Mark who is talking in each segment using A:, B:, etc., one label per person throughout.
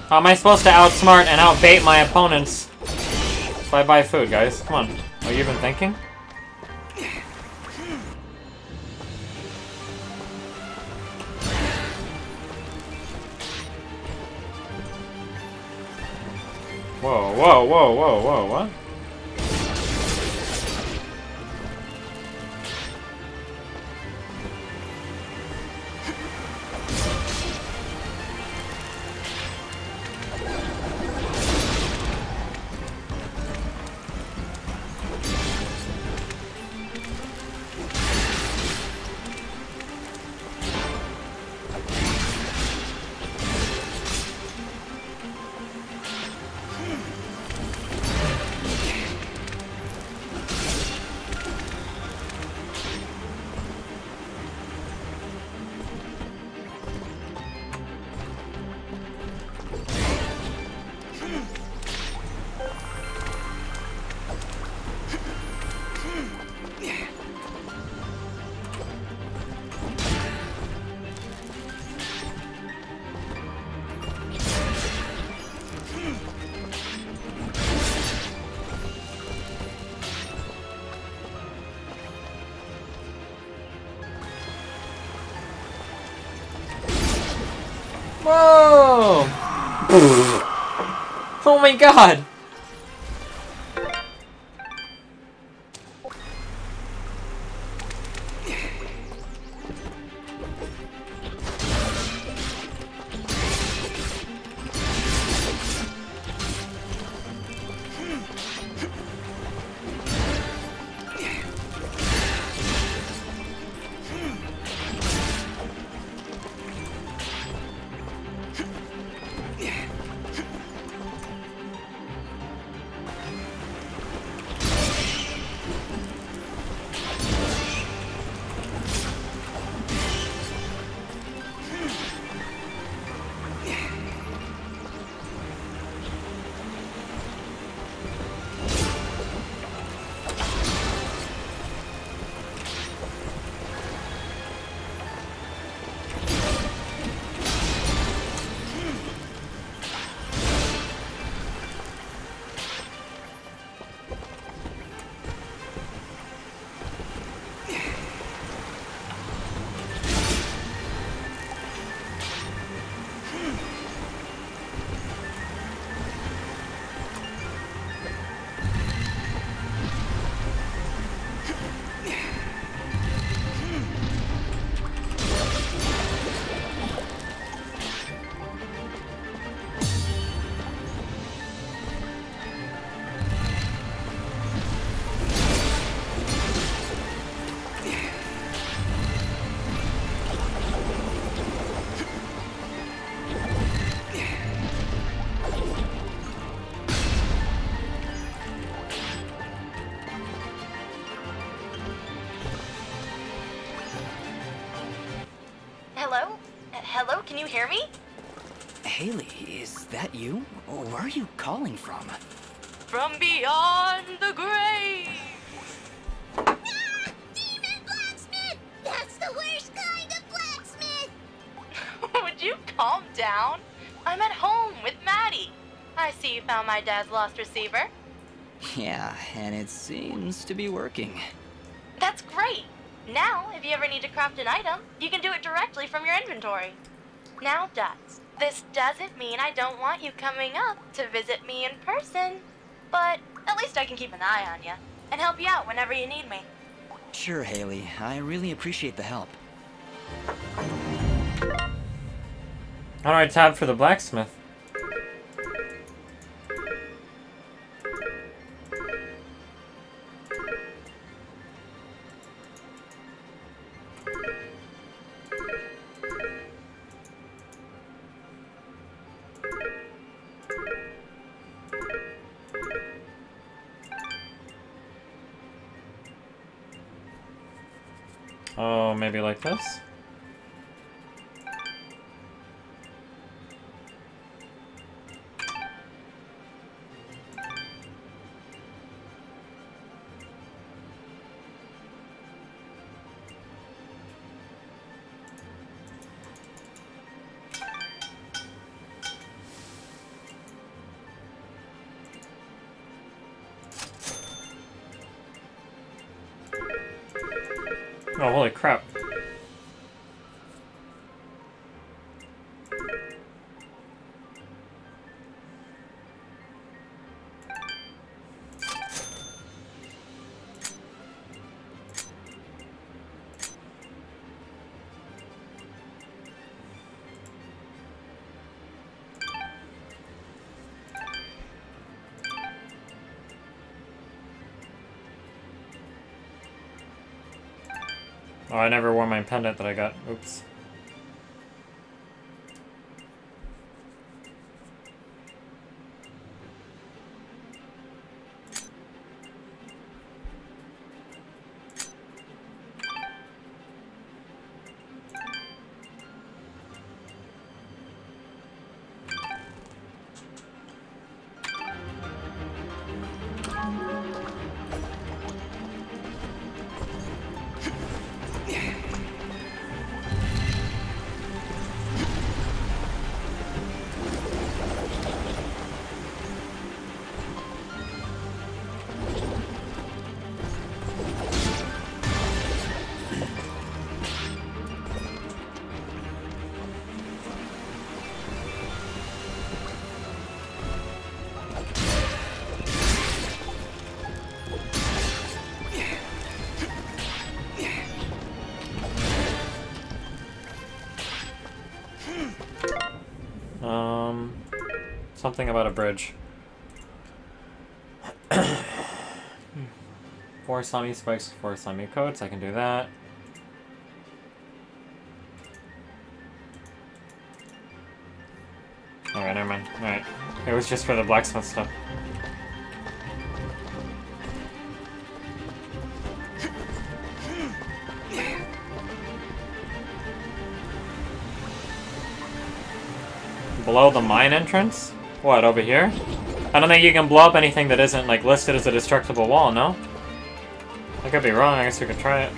A: How am I supposed to outsmart and outbait my opponents if I buy food, guys? Come on. Are you even thinking? Whoa, whoa, whoa, whoa, whoa, what? Whoa! Oh my god!
B: Hello? Hello, can you hear me?
C: Haley, is that you? Where are you calling from?
B: From beyond the grave!
D: Ah! Demon blacksmith! That's the worst kind of blacksmith!
B: Would you calm down? I'm at home with Maddie. I see you found my dad's lost receiver.
C: Yeah, and it seems to be working.
B: That's great! Now, if you ever need to craft an item, you can do it directly from your inventory. Now, Dots, this doesn't mean I don't want you coming up to visit me in person, but at least I can keep an eye on you and help you out whenever you need me.
C: Sure, Haley. I really appreciate the help.
A: How do I tab for the blacksmith? Oh, maybe like this? Oh, holy crap. Oh, I never wore my pendant that I got. Oops. Something about a bridge. 4 slimy spikes, 4 slimy coats. I can do that. Alright, never mind. Alright. It was just for the blacksmith stuff. Below the mine entrance? What, over here? I don't think you can blow up anything that isn't, like, listed as a destructible wall, no? I could be wrong, I guess we could try it.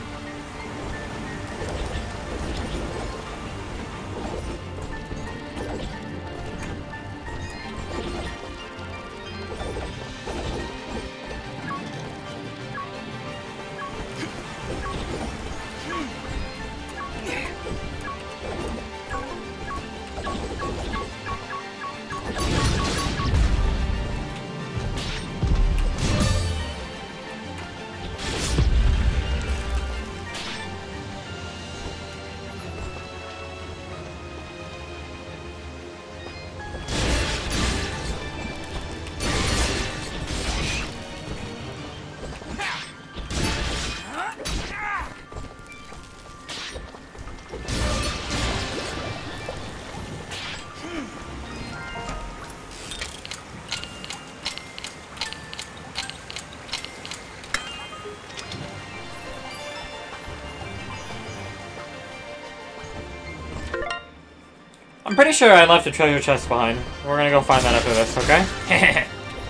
A: I'm pretty sure I left a treasure chest behind. We're gonna go find that after this, okay?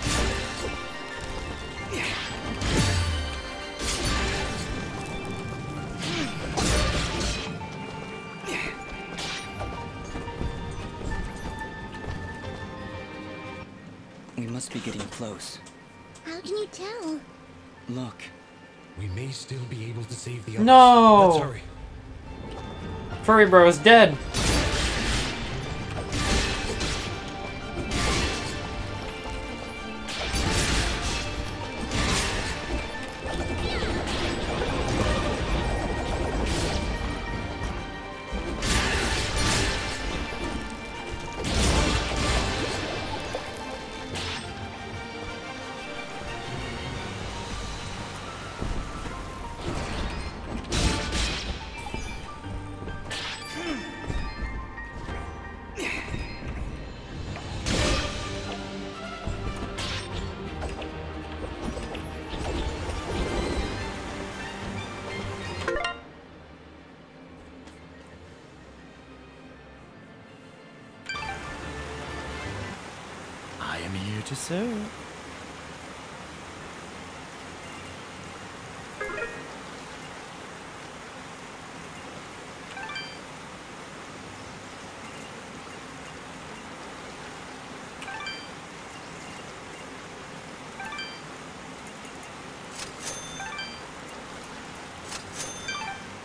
C: We must be getting close.
D: How can you tell?
C: Look.
E: We may still be able to save the others.
A: No!
E: Let's hurry.
A: Furry bro is dead.
E: I am here to serve.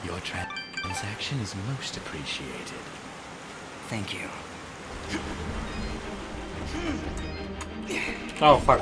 E: Your transaction is most appreciated.
C: Thank you.
A: Oh, fuck.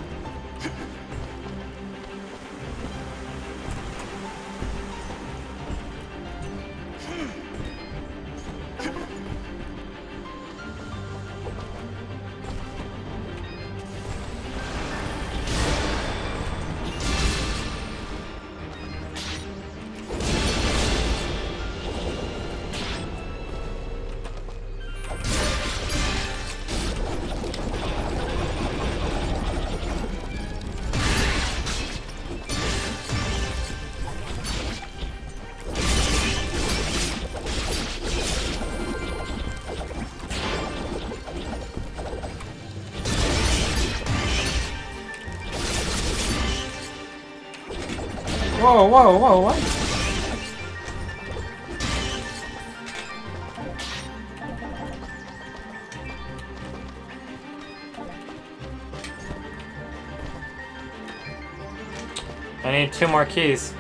A: Whoa, whoa, whoa, what? I need 2 more keys.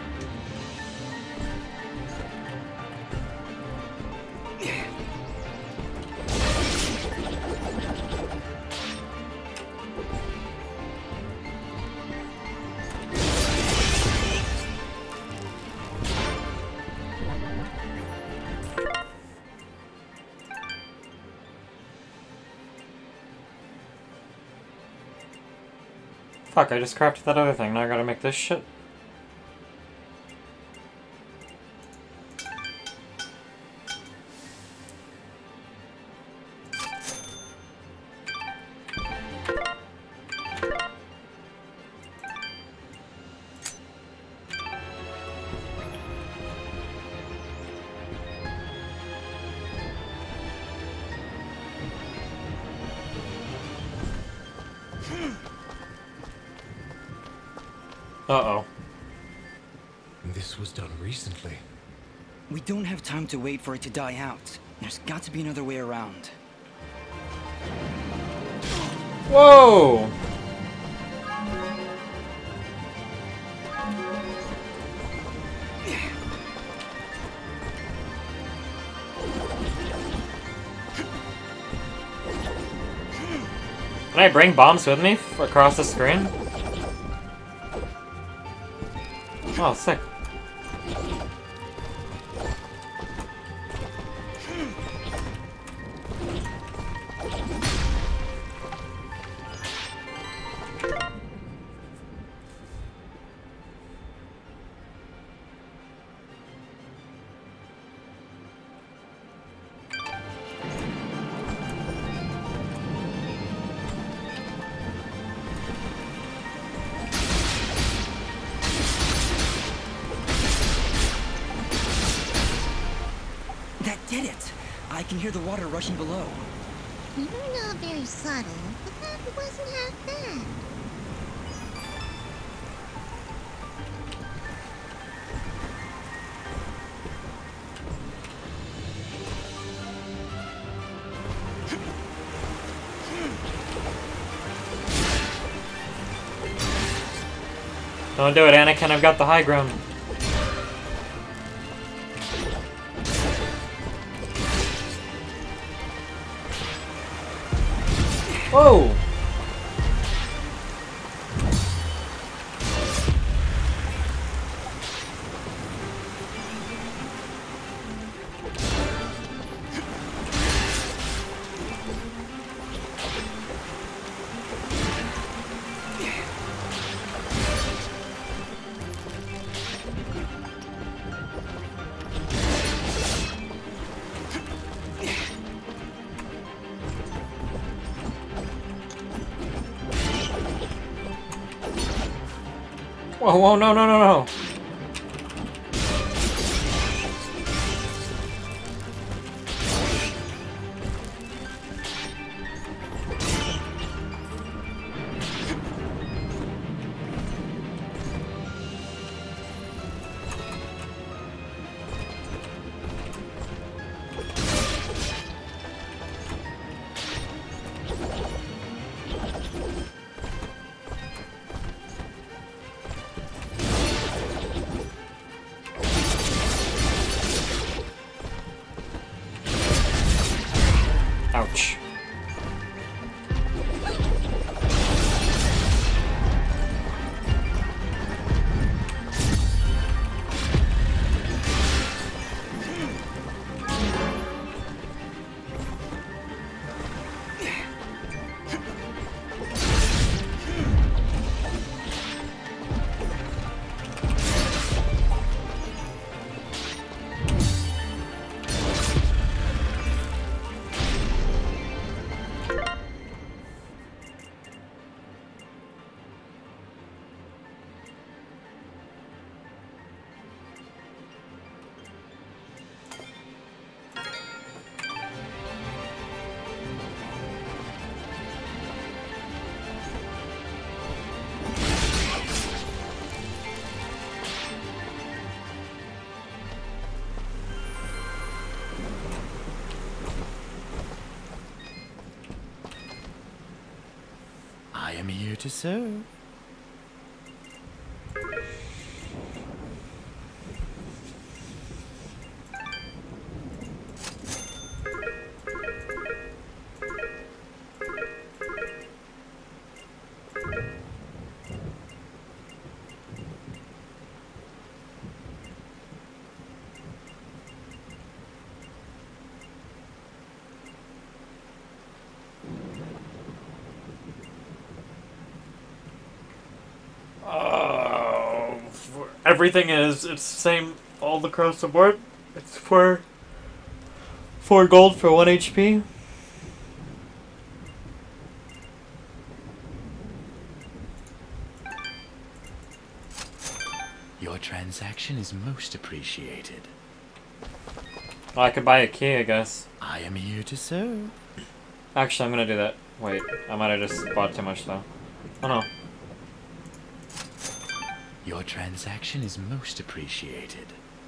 A: Fuck, I just crafted that other thing. Now I gotta make this shit. Uh-oh.
E: This was done recently.
C: We don't have time to wait for it to die out. There's got to be another way around.
A: Whoa! Can I bring bombs with me across the screen? Oh, sick.
C: That did it! I can hear the water rushing below.
D: You're not very subtle, but that wasn't half bad.
A: Don't do it, Anakin. I've got the high ground. Whoa! Whoa, whoa, no, no, no, no.
C: to serve.
A: Everything is, it's the same all across the board. It's for 4 gold for 1 HP.
C: Your transaction is most appreciated.
A: Oh, I could buy a key, I guess.
C: I am here to serve.
A: Actually, I'm gonna do that. Wait, I might have just bought too much though. Oh no.
C: Your transaction is most appreciated.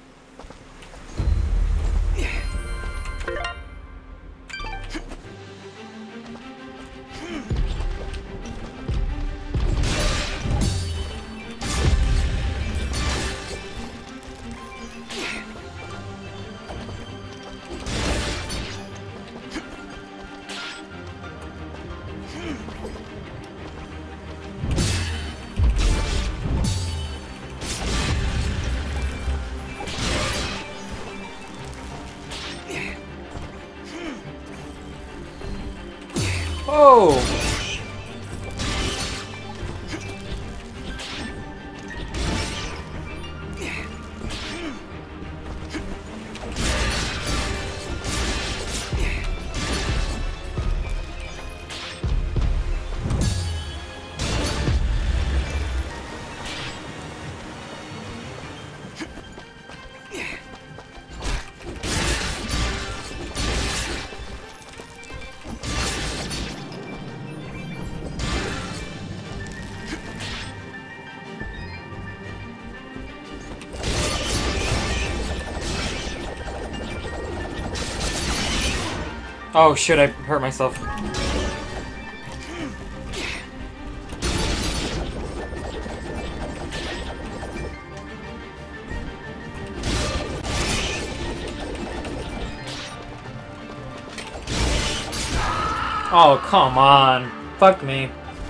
A: Oh! Oh shit, I hurt myself. Oh, come on. Fuck me.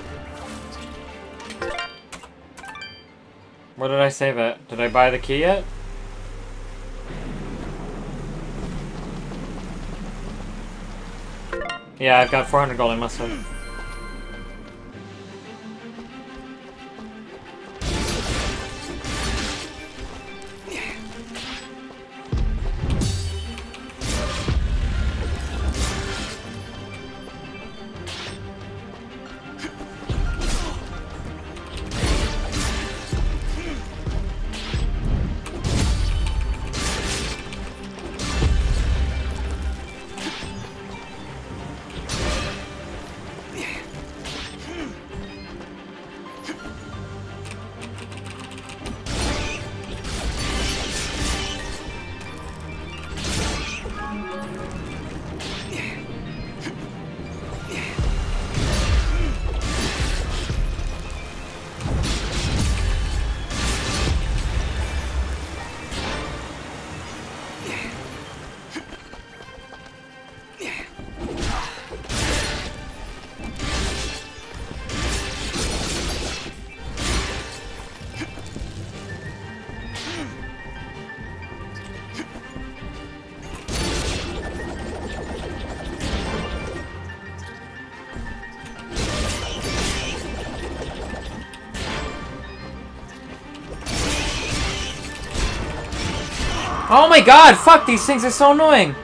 A: Where did I save it? Did I buy the key yet? Yeah, I've got 400 gold, I must have. Oh my god, fuck, these things are so annoying!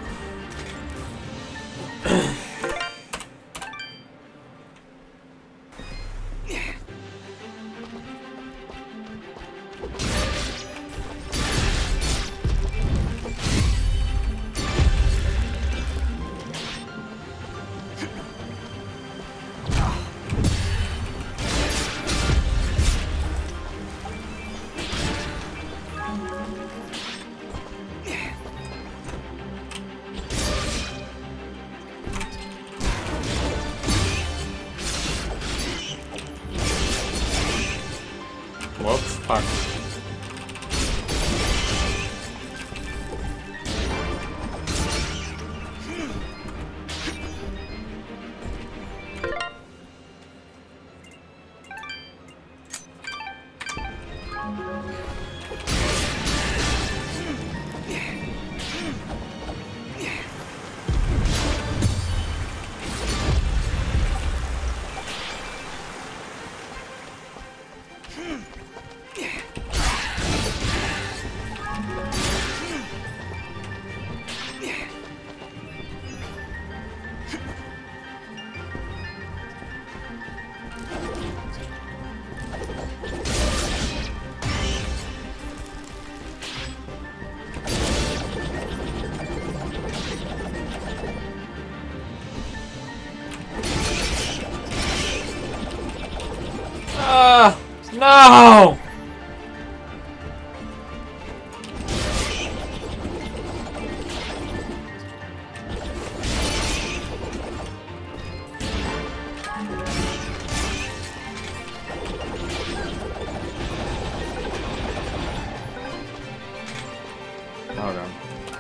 A: No! Oh god.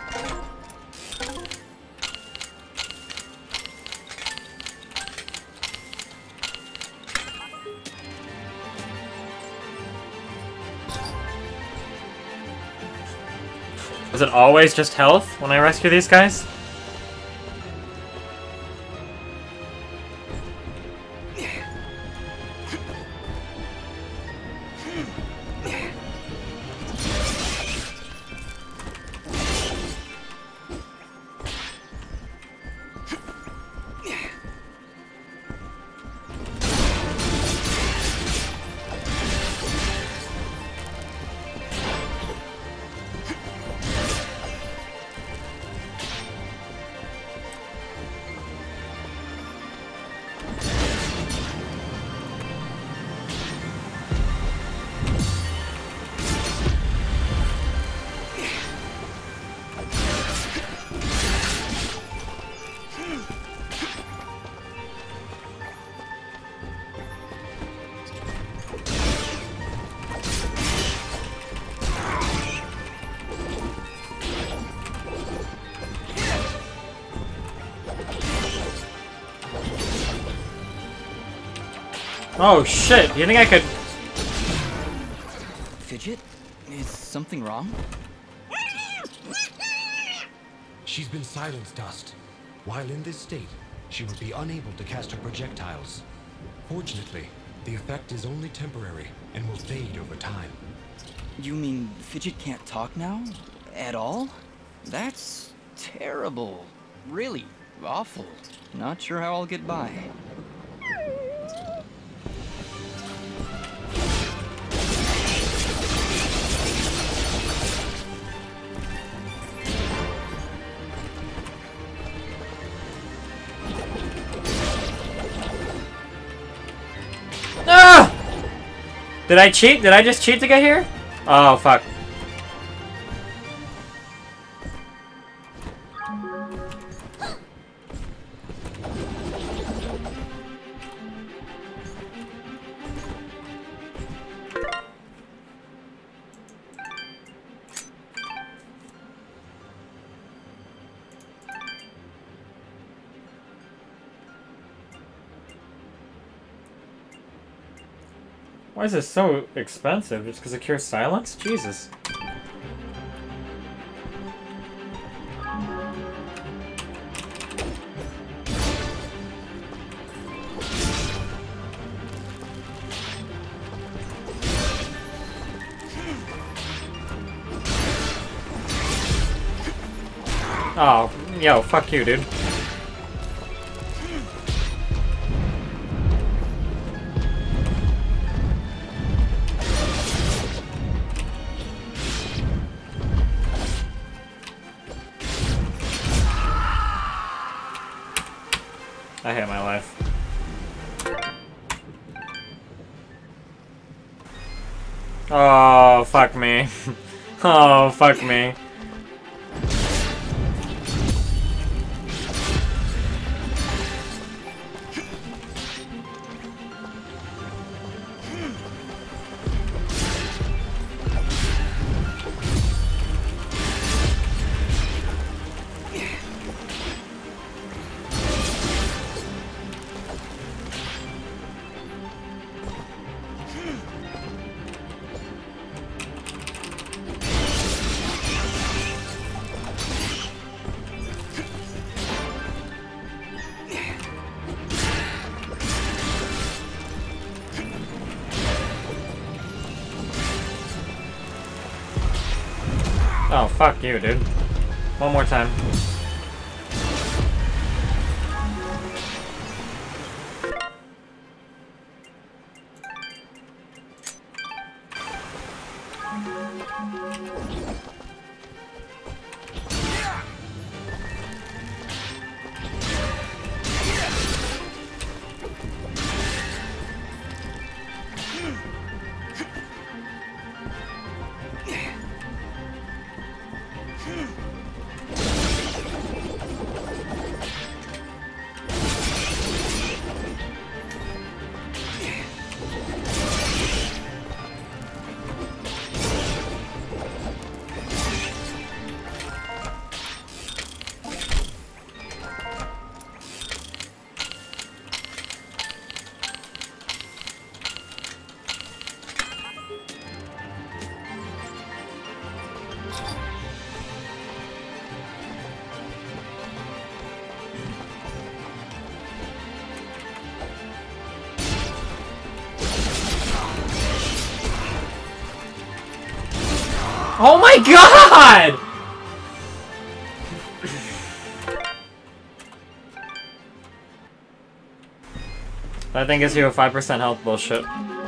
A: Is it always just health when I rescue these guys? Oh shit, you think I could...
C: Fidget? Is something wrong?
E: She's been silenced, Dust. While in this state, she will be unable to cast her projectiles. Fortunately, the effect is only temporary and will fade over time.
C: You mean Fidget can't talk now? At all? That's terrible. Really awful. Not sure how I'll get by.
A: Ah! Did I cheat? Did I just cheat to get here? Oh, fuck. Why is this so expensive? Just because it cures silence? Jesus. Oh, yo, fuck you, dude. I hate my life. Oh, fuck me. Oh, fuck me. Oh, fuck you, dude. One more time. Oh my god! That thing gives you a 5% health bullshit.